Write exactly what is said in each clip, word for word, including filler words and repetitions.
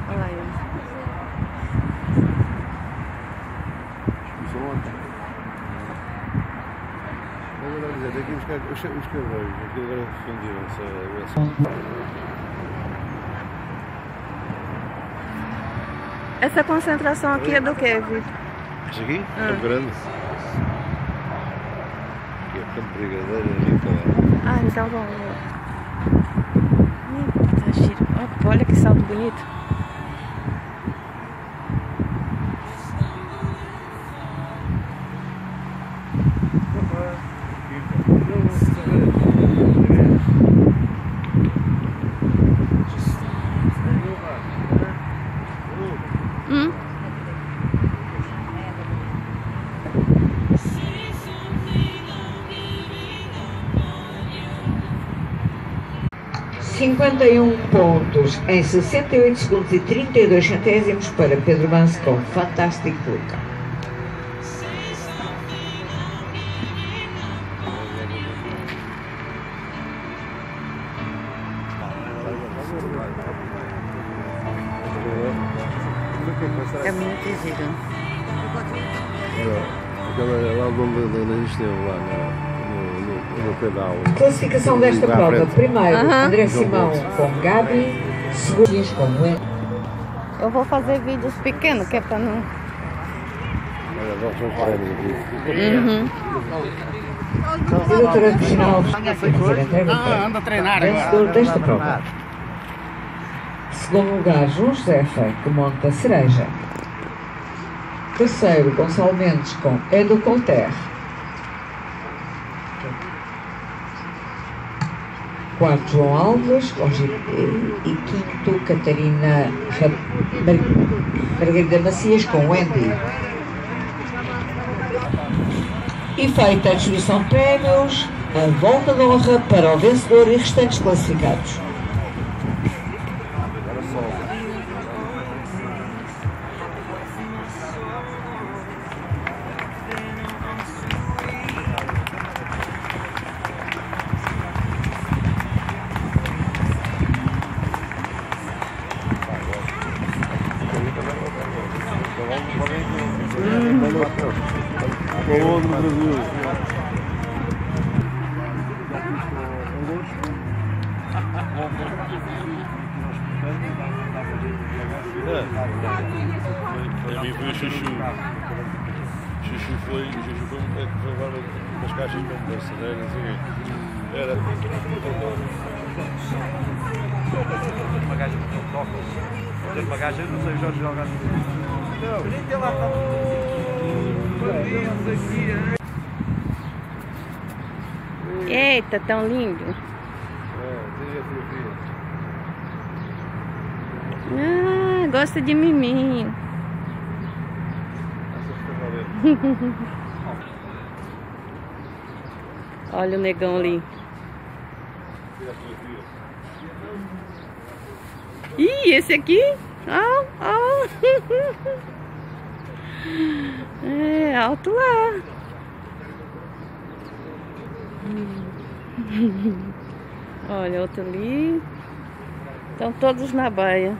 Olha aí. Agora tem que buscar os carvalhos, aquilo agora fundiram-se. Essa concentração aqui é do que, Vitor? Isso aqui? Ah. É grande. Aqui é Campo Brigadeiro, ali para lá. Ah, então vamos. Tá giro. Olha que salto bonito. Hum? cinquenta e um pontos em sessenta e oito segundos e trinta e dois centésimos para Pedro Manso com Fantastic Luca. É muito giro. Aquela lá onde a esteve lá no, no, no pedal. Classificação desta prova: primeiro Uhum. André Simão com Gabi, segundo com Wendy. Eu vou fazer vídeos pequenos, que é para não... Olha, nós vamos correndo aqui. Uhum. E a doutora Cristina Alves vai fazer a entrega Ah, anda a treinar vencedor agora. desta prova. Segundo lugar, João Josefa, que monta Cereja. Terceiro, Gonçalo Mendes com Edu Colter. Quarto, João Alves com G P. E quinto, Catarina Ra- Mar- Margarida Macias com Wendy. E feita a distribuição de prémios, a volta de honra para o vencedor e restantes classificados. Com o outro Brasil. Para mim foi o Chuchu. Chuchu foi, Chuchu foi, foi agora umas caixas com mudança, não era assim. Era. Uma gaja que não toca. Ter uma gaja, não sei, o Jorge joga assim. Não, nem tem lá para. Eita, tão lindo. Ah, gosta de miminho. Olha o negão ali. Ih, esse aqui? Ó, ó. É, alto lá. Olha, outro ali. Estão todos na baia.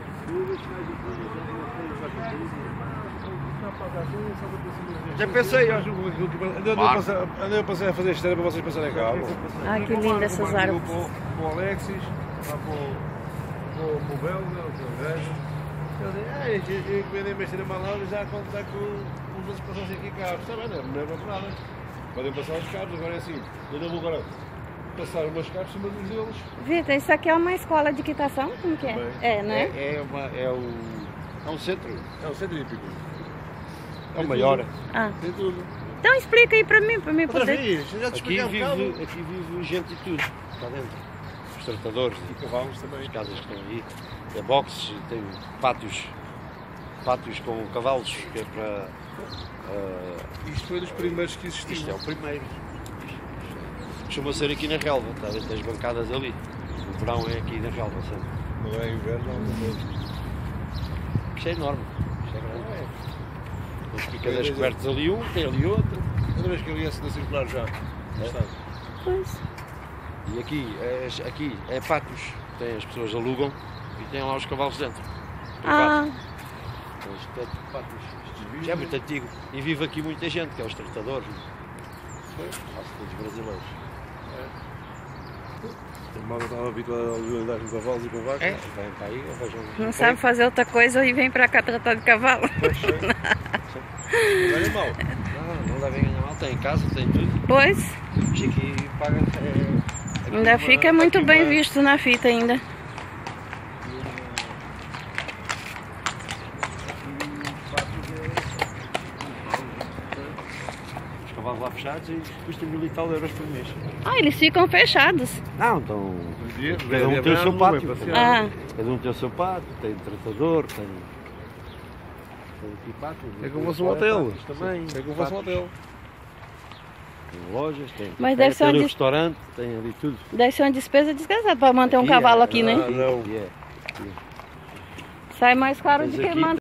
Já pensei, eu acho que andei a passar a fazer esteira para vocês passarem cá. Ah, que linda essas árvores. Com o Alexis, lá com o Belga, o gajo. Eu disse, ah, eu encomendei uma esteira malada e já contar com os outros passassem aqui carros. Está bem, não é para nada. Podem passar os carros, agora é assim. Eu não vou agora passar umas carros em cima dos deles. Vitor, isso aqui é uma escola de equitação? Como que é? Também. É, né? É, é, uma, é, o, é um centro. É um centro hípico. É o maior. Ah. Tem tudo. Então explica aí pra mim, pra mim Outra poder... vez, já te Aqui expliquei um bocado. vive, aqui vive gente de tudo, cá dentro. Os tratadores E cavalos também. as casas que estão aí. É boxes, tem pátios, pátios com cavalos, que é para... Uh, Isto foi dos primeiros que existiu. isto é o primeiro. Costuma ser aqui na relva, está dentro das bancadas ali. O verão é aqui na relva sempre. Não é inverno, não é. Isto é enorme, isto é grande. As picadas cobertas ali um, tem ali outro. Outra vez que eu ia-se na circular já. É. Pois. E aqui é, aqui é pátios, tem, as pessoas alugam e têm lá os cavalos dentro. Ah, Então, isto é tudo patos. Isto é muito antigo. E vive aqui muita gente, que é os tratadores. Quase todos brasileiros. A malta estava habituada a lidar com cavalos e com vacas. É, vem para aí, eu vejo um. não sabe fazer outra coisa e vem pra cá tratar de cavalo. Não é mal. Não, não devem ganhar mal, tem casa, tem tudo. Pois, Isto aqui paga. É, ainda fica muito bem visto na fita ainda. Os cavalos lá fechados e custam mil e tal euros por mês. Ah, eles ficam fechados. Não, então. Dia, Cada um dia, tem o dia, seu não pátio. vem passear. Ah, Cada um tem o seu pátio, tem tratador, tem. Tem aqui pátios. É como fosse um Fora hotel. pátios também. É como fosse um pátios, hotel. Tem lojas, tem. Mas tem, deve ser tem onde- um restaurante, tem ali tudo. deve ser uma despesa desgraçada pra manter um Aqui cavalo é- aqui, né? Ah, não. Aqui é. Sai mais caro do Tens que aqui, manter.